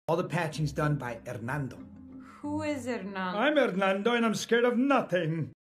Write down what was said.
All the patching's done by Hernando. Who is Hernando? I'm Hernando and I'm scared of nothing.